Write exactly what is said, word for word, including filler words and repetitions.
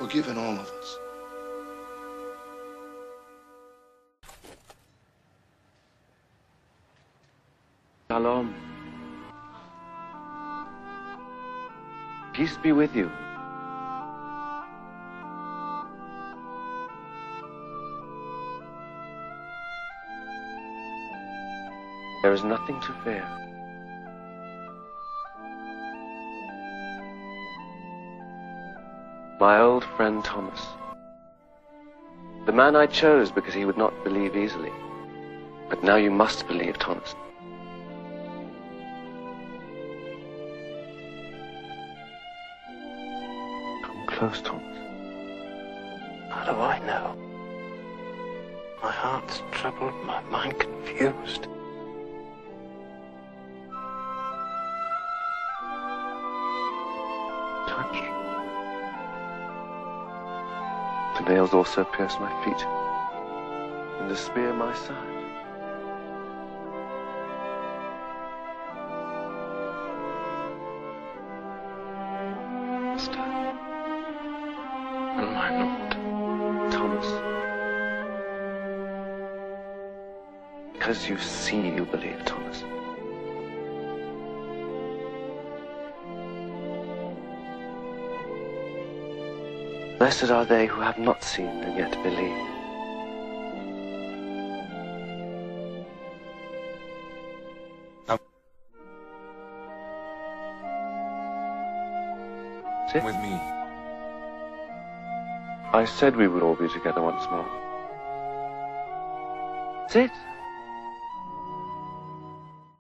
forgiven all of us. Shalom. Peace be with you. There is nothing to fear. My old friend Thomas. The man I chose because he would not believe easily. But now you must believe, Thomas. Come close, Thomas. How do I know? My heart's troubled, my mind confused. Touch. The nails also pierce my feet, and the spear my side. Master, and my Lord. Thomas. Because you see, you believe, Thomas. Blessed are they who have not seen and yet believe. Sit. With me. I said we would all be together once more. Sit.